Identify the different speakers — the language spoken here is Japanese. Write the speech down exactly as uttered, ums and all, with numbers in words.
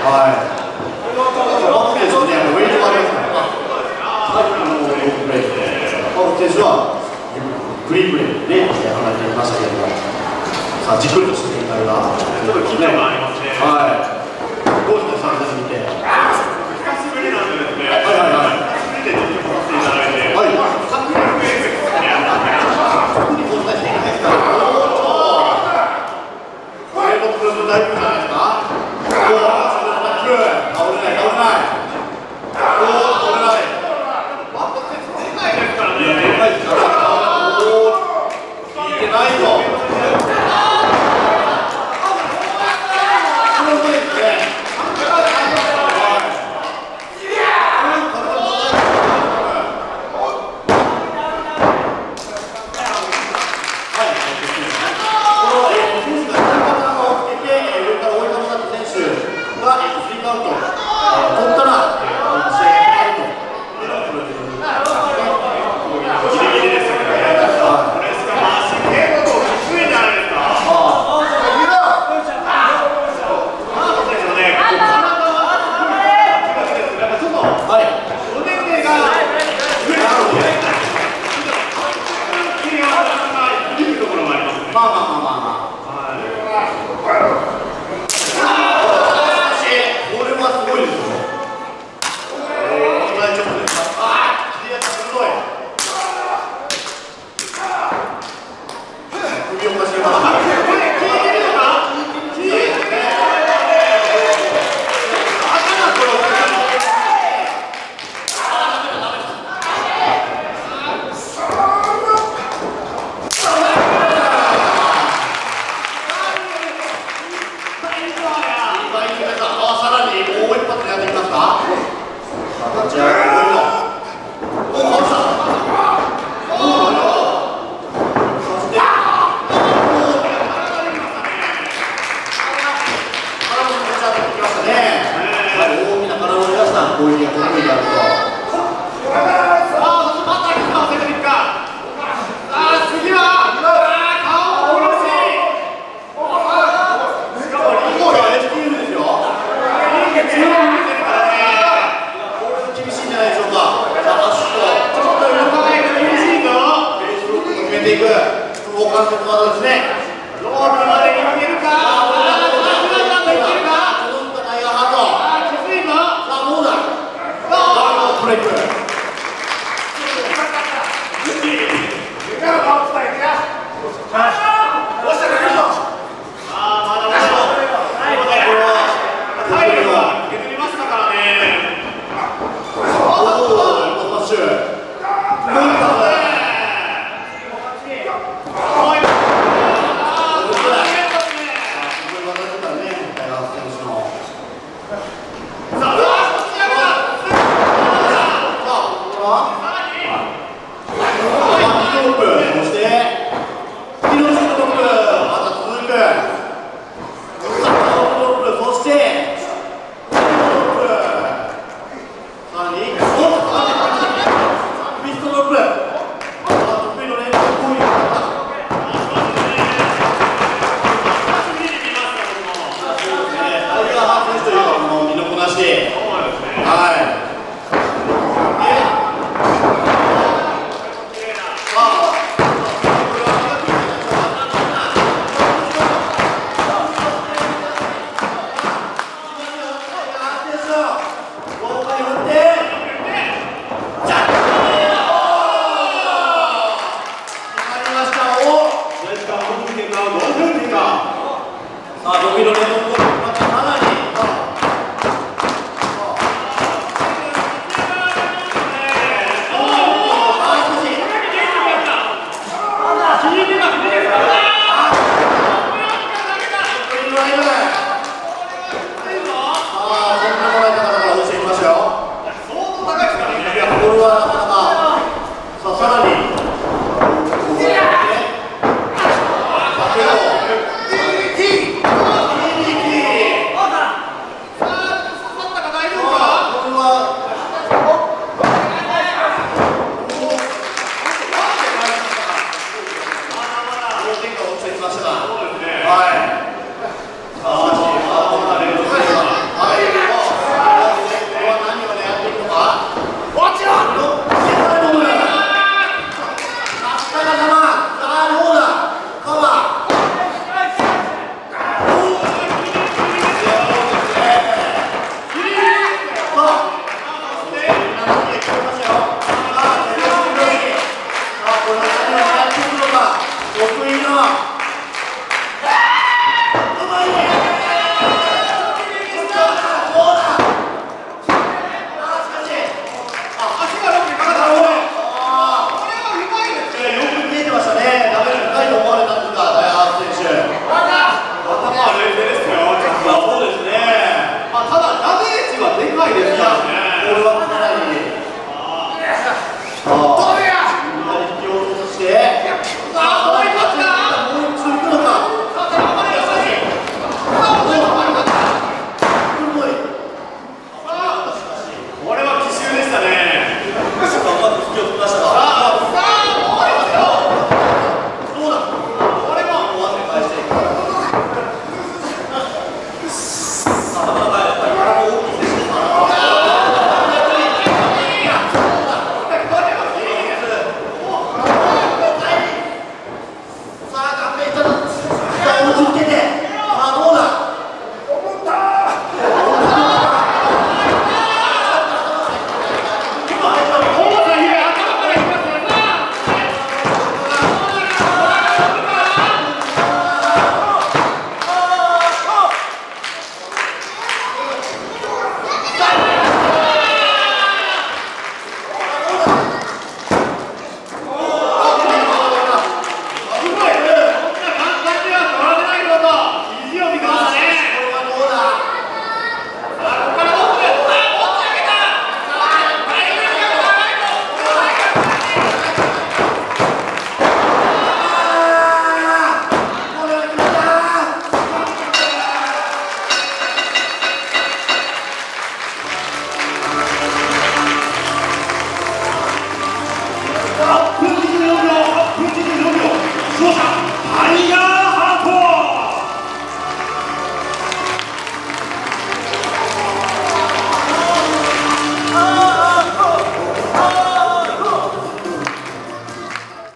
Speaker 1: はい。バック選手ね、ウェイトがありますから。はい、あのローププレーで、バック選手はグリーンプレーでね、離れていましたけれども、さあじっくりとした展開がちょっと緊張感ありますね。はい。どうですか、さん戦見て。久しぶりなんですね。はいはいはい。久しぶりで実況させていただいて、はい。確認ですね。特にこんなに変化したら、これもプロの大丈夫じゃないですか。おお、倒れない倒れない。おお、倒れない。バットってでかいですからね。でかいですから。おお、効いてないぞ。これもいいですね。攻撃が得意であると。